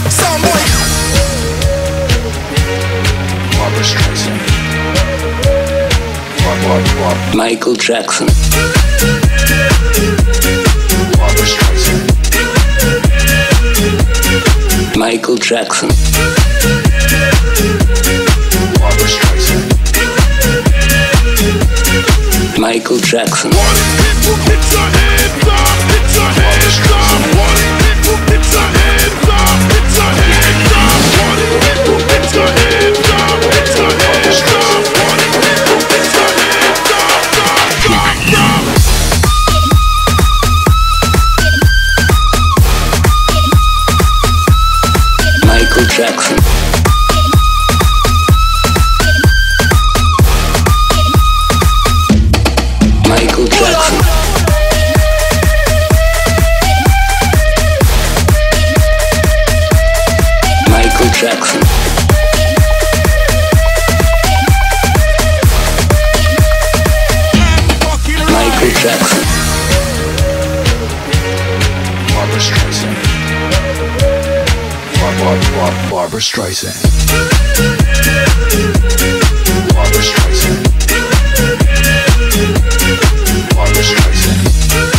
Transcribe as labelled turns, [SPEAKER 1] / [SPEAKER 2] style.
[SPEAKER 1] Soundboy. Barbra Streisand.
[SPEAKER 2] Michael Jackson.
[SPEAKER 1] Barbra Streisand.
[SPEAKER 2] Michael Jackson.
[SPEAKER 1] Barbra Streisand.
[SPEAKER 2] Michael Jackson.
[SPEAKER 3] Party people, put your hands up, put your hands up. Party people, put your hands up, put your hands up. Party people, put your hands up, put your hands up. Party people, put your hands up,
[SPEAKER 2] Michael Jackson. Michael Jackson. Michael Jackson. Michael Jackson.
[SPEAKER 1] Barbra Streisand. Barbra Streisand. Barbra Streisand. Barbra Streisand.